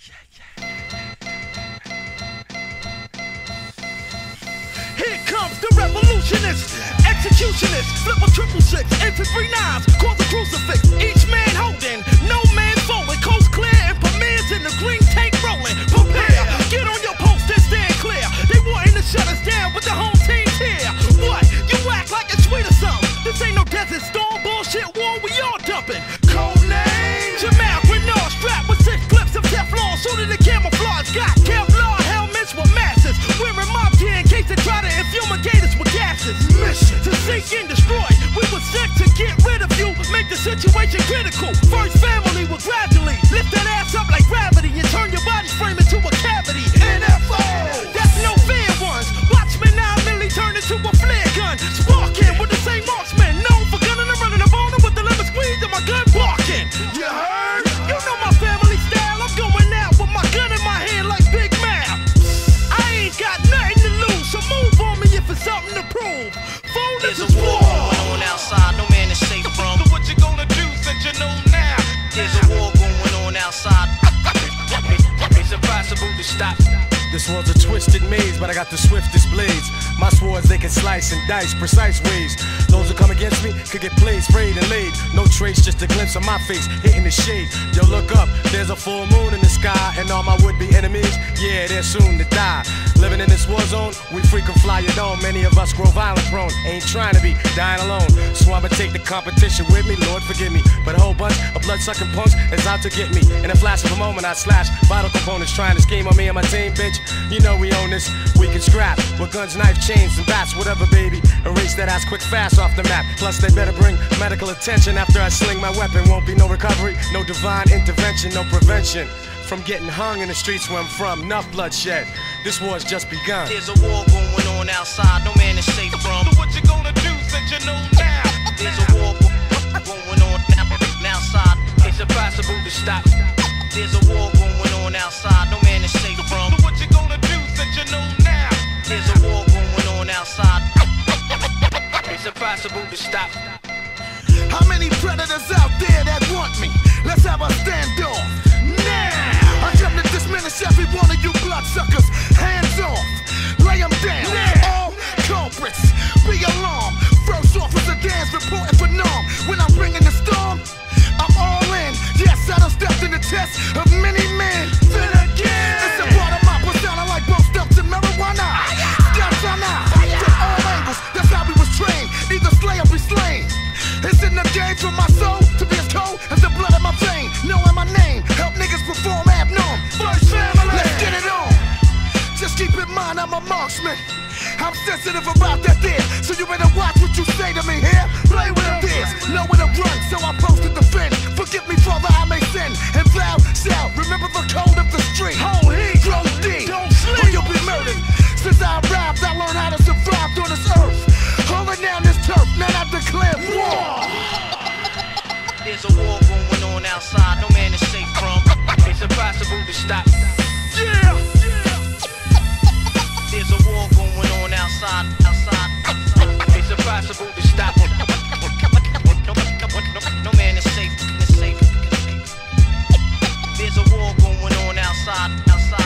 Here comes the revolutionist, executionist, flip a 666, into 3 9s, call the crucifix. Each man holding, no man folding, coast clear and premieres in the green tank rolling. Prepare, get on your post and stand clear. They wanting to shut us down with the home team's here. What? You act like it's sweet or something? This ain't no desert storm bullshit war, we all dumping. Code name Jamal Grenard, strapped with 6 clips of Teflon, suited to camouflage. Got Kevlar helmets with masses, wearing mob gear in case they try to infumigate us with gases. Mission to seek and destroy. We were sent to get rid of you, make the situation critical. First family will gradually lift that ass up like gravity and turn your body frame into a cavity. NFO, that's no fair ones. Watchmen 9 milli turn into a flare gun. Sparking with the same marksman, known for gunning and running up on them with the lemon squeeze and my gun barking. You heard? You know my family style. I'm going out with my gun in my hand like Big Mouth. I ain't got nothing to lose, so move on me if it's something to prove. Phone, this is war going on outside, no man is safe from. So what you gonna do since you know now? There's a war going on outside. It's impossible to stop. This world's a twisted maze, but I got the swiftest blades. My swords, they can slice and dice precise ways. Those who come against me could get played, sprayed, and laid. No trace, just a glimpse of my face hitting the shade. Yo, look up, there's a full moon in the sky, and all my would-be enemies, yeah, they're soon to die. Living in this war zone, we frequent fly your dome. Many of us grow violent prone, ain't trying to be dying alone. So I'ma take the competition with me, Lord forgive me. But a whole bunch of blood-sucking punks is out to get me. In a flash of a moment, I slash vital components trying to scheme on me and my team, bitch. You know we own this, we can scrap with guns, knife, chains, and bats, whatever, baby. Erase that ass quick, fast off the map. Plus, they better bring medical attention after I sling my weapon. Won't be no recovery, no divine intervention, no prevention from getting hung in the streets where I'm from. Enough bloodshed, this war's just begun. There's a war going on outside, no man is safe from. So what you gonna do since you know now? There's a war going on outside, it's impossible to stop. There's a war going on outside, no man is safe from. So what you gonna do since you know now? There's a war going on outside. It's impossible to stop. How many predators out there that want me? Let's have a standoff now. I come to diminish every one of you bloodsuckers. Hands off, lay them down. All culprits, be alarmed. First officer dance reporting for norm. When I'm bringing the storm, I'm all in. Yes, I done stepped in the test of many men. Then again, it's a part of my persona like both stumps and marijuana. Stumps on out from all angles. That's how we was trained. Either slay or be slain. It's in the game for my soul to be as cold as the blood in my vein. Knowing my name, help niggas perform abnorm. First family, let's get it on. Just keep in mind I'm a marksman. I'm sensitive about that there, so you better watch what you say to me here. Play with them this, know where to run, so I posted the defend. Forgive me, Father, I may sin, and thou shalt remember the code of the street. Hold heat, grow deep, don't sleep, or you'll be murdered. Since I arrived, I learned how to survive on this earth. Holding down this turf, now I declare war. There's a war going on outside, no man is safe from. It's impossible to stop. Yeah. There's a war going on outside. It's impossible to stop. No man is safe. There's a war going on outside.